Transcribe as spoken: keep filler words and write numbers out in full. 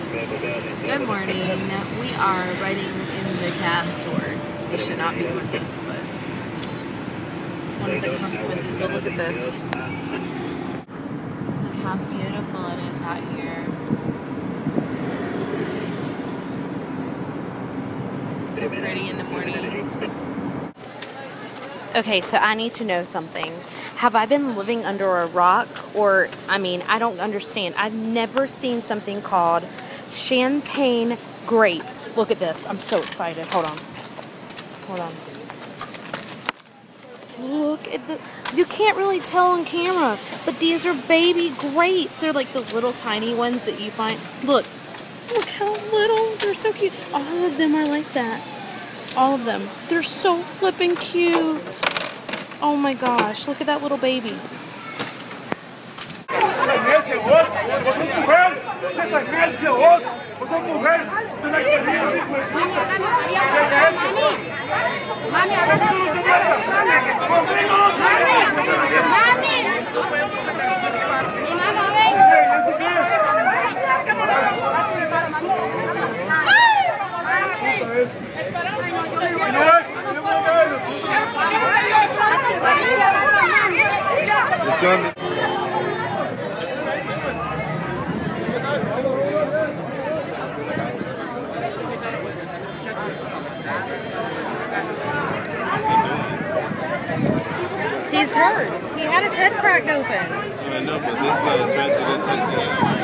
Good morning. We are riding in the cab tour. We should not be doing this, but it's one of the consequences. But look at this. Look how beautiful it is out here. So pretty in the mornings. Okay, so I need to know something. Have I been living under a rock? Or, I mean, I don't understand. I've never seen something called champagne grapes. Look at this. I'm so excited. Hold on. Hold on. Look at the... You can't really tell on camera, but these are baby grapes. They're like the little tiny ones that you find. Look. Look how little. They're so cute. All of them are like that. All of them. They're so flippin' cute. Oh my gosh. Look at that little baby. Você é osso, você é mulher, você tá nesse osso, você é mulher, você não é querida, você é puta, você é nesse osso. Mami, agora não se meta. Mami, mami. Mi mamá ven. It's going to be He's hurt. He had his head cracked open. I know, but this guy is trying to get something out.